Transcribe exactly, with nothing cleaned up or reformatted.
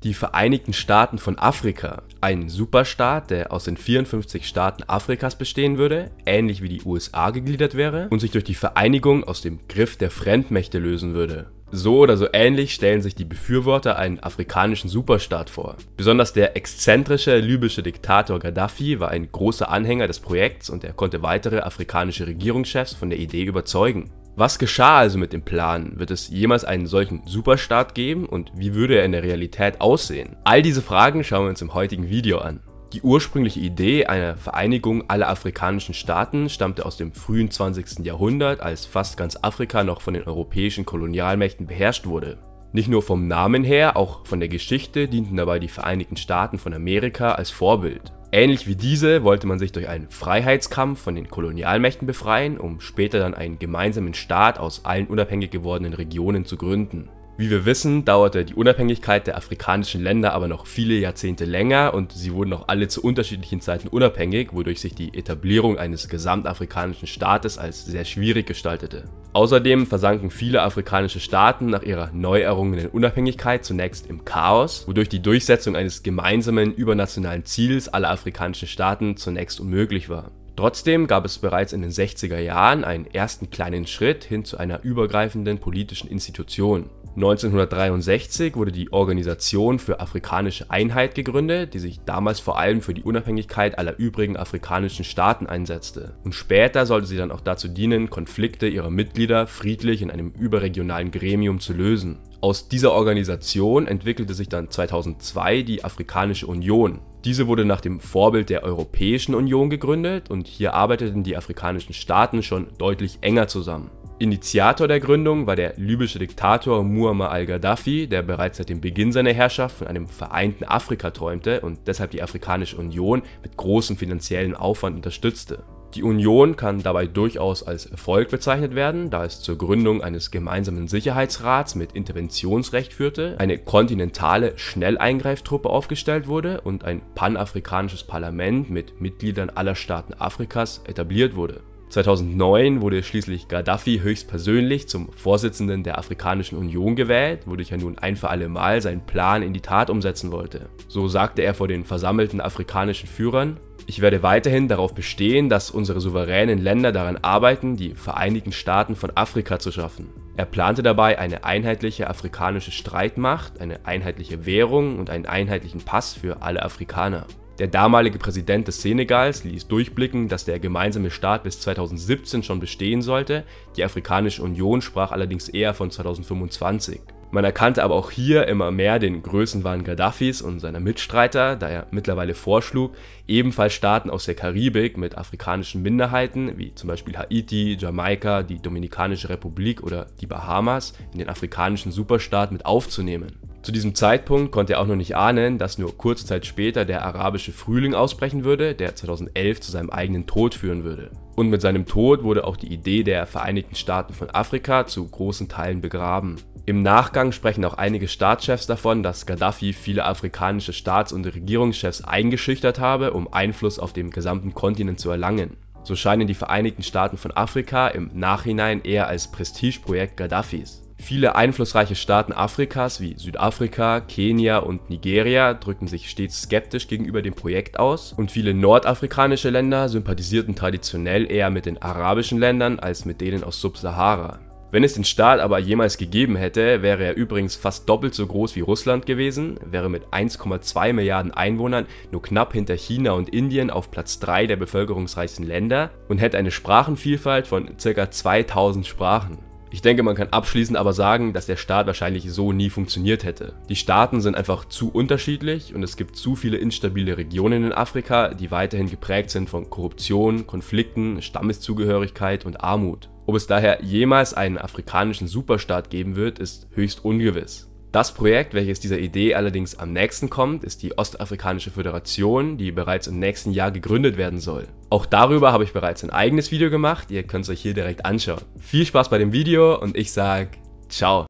Die Vereinigten Staaten von Afrika, ein Superstaat, der aus den vierundfünfzig Staaten Afrikas bestehen würde, ähnlich wie die U S A gegliedert wäre und sich durch die Vereinigung aus dem Griff der Fremdmächte lösen würde. So oder so ähnlich stellen sich die Befürworter einen afrikanischen Superstaat vor. Besonders der exzentrische libysche Diktator Gaddafi war ein großer Anhänger des Projekts und er konnte weitere afrikanische Regierungschefs von der Idee überzeugen. Was geschah also mit dem Plan? Wird es jemals einen solchen Superstaat geben und wie würde er in der Realität aussehen? All diese Fragen schauen wir uns im heutigen Video an. Die ursprüngliche Idee einer Vereinigung aller afrikanischen Staaten stammte aus dem frühen zwanzigsten Jahrhundert, als fast ganz Afrika noch von den europäischen Kolonialmächten beherrscht wurde. Nicht nur vom Namen her, auch von der Geschichte dienten dabei die Vereinigten Staaten von Amerika als Vorbild. Ähnlich wie diese wollte man sich durch einen Freiheitskampf von den Kolonialmächten befreien, um später dann einen gemeinsamen Staat aus allen unabhängig gewordenen Regionen zu gründen. Wie wir wissen, dauerte die Unabhängigkeit der afrikanischen Länder aber noch viele Jahrzehnte länger und sie wurden auch alle zu unterschiedlichen Zeiten unabhängig, wodurch sich die Etablierung eines gesamtafrikanischen Staates als sehr schwierig gestaltete. Außerdem versanken viele afrikanische Staaten nach ihrer neu errungenen Unabhängigkeit zunächst im Chaos, wodurch die Durchsetzung eines gemeinsamen übernationalen Ziels aller afrikanischen Staaten zunächst unmöglich war. Trotzdem gab es bereits in den sechziger Jahren einen ersten kleinen Schritt hin zu einer übergreifenden politischen Institution. neunzehnhundertdreiundsechzig wurde die Organisation für afrikanische Einheit gegründet, die sich damals vor allem für die Unabhängigkeit aller übrigen afrikanischen Staaten einsetzte. Und später sollte sie dann auch dazu dienen, Konflikte ihrer Mitglieder friedlich in einem überregionalen Gremium zu lösen. Aus dieser Organisation entwickelte sich dann zweitausendzwei die Afrikanische Union. Diese wurde nach dem Vorbild der Europäischen Union gegründet und hier arbeiteten die afrikanischen Staaten schon deutlich enger zusammen. Initiator der Gründung war der libysche Diktator Muammar al-Gaddafi, der bereits seit dem Beginn seiner Herrschaft von einem vereinten Afrika träumte und deshalb die Afrikanische Union mit großem finanziellen Aufwand unterstützte. Die Union kann dabei durchaus als Erfolg bezeichnet werden, da es zur Gründung eines gemeinsamen Sicherheitsrats mit Interventionsrecht führte, eine kontinentale Schnelleingreiftruppe aufgestellt wurde und ein panafrikanisches Parlament mit Mitgliedern aller Staaten Afrikas etabliert wurde. zweitausendneun wurde schließlich Gaddafi höchstpersönlich zum Vorsitzenden der Afrikanischen Union gewählt, wodurch er nun ein für alle Mal seinen Plan in die Tat umsetzen wollte. So sagte er vor den versammelten afrikanischen Führern: Ich werde weiterhin darauf bestehen, dass unsere souveränen Länder daran arbeiten, die Vereinigten Staaten von Afrika zu schaffen. Er plante dabei eine einheitliche afrikanische Streitmacht, eine einheitliche Währung und einen einheitlichen Pass für alle Afrikaner. Der damalige Präsident des Senegals ließ durchblicken, dass der gemeinsame Staat bis zweitausendsiebzehn schon bestehen sollte, die Afrikanische Union sprach allerdings eher von zweitausendfünfundzwanzig. Man erkannte aber auch hier immer mehr den Größenwahn Gaddafis und seiner Mitstreiter, da er mittlerweile vorschlug, ebenfalls Staaten aus der Karibik mit afrikanischen Minderheiten, wie zum Beispiel Haiti, Jamaika, die Dominikanische Republik oder die Bahamas, in den afrikanischen Superstaat mit aufzunehmen. Zu diesem Zeitpunkt konnte er auch noch nicht ahnen, dass nur kurze Zeit später der arabische Frühling ausbrechen würde, der zweitausendelf zu seinem eigenen Tod führen würde. Und mit seinem Tod wurde auch die Idee der Vereinigten Staaten von Afrika zu großen Teilen begraben. Im Nachgang sprechen auch einige Staatschefs davon, dass Gaddafi viele afrikanische Staats- und Regierungschefs eingeschüchtert habe, um Einfluss auf dem gesamten Kontinent zu erlangen. So scheinen die Vereinigten Staaten von Afrika im Nachhinein eher als Prestigeprojekt Gaddafis. Viele einflussreiche Staaten Afrikas wie Südafrika, Kenia und Nigeria drückten sich stets skeptisch gegenüber dem Projekt aus und viele nordafrikanische Länder sympathisierten traditionell eher mit den arabischen Ländern als mit denen aus Subsahara. Wenn es den Staat aber jemals gegeben hätte, wäre er übrigens fast doppelt so groß wie Russland gewesen, wäre mit eins Komma zwei Milliarden Einwohnern nur knapp hinter China und Indien auf Platz drei der bevölkerungsreichsten Länder und hätte eine Sprachenvielfalt von ca. zweitausend Sprachen. Ich denke, man kann abschließend aber sagen, dass der Staat wahrscheinlich so nie funktioniert hätte. Die Staaten sind einfach zu unterschiedlich und es gibt zu viele instabile Regionen in Afrika, die weiterhin geprägt sind von Korruption, Konflikten, Stammeszugehörigkeit und Armut. Ob es daher jemals einen afrikanischen Superstaat geben wird, ist höchst ungewiss. Das Projekt, welches dieser Idee allerdings am nächsten kommt, ist die Ostafrikanische Föderation, die bereits im nächsten Jahr gegründet werden soll. Auch darüber habe ich bereits ein eigenes Video gemacht, ihr könnt es euch hier direkt anschauen. Viel Spaß bei dem Video und ich sage ciao.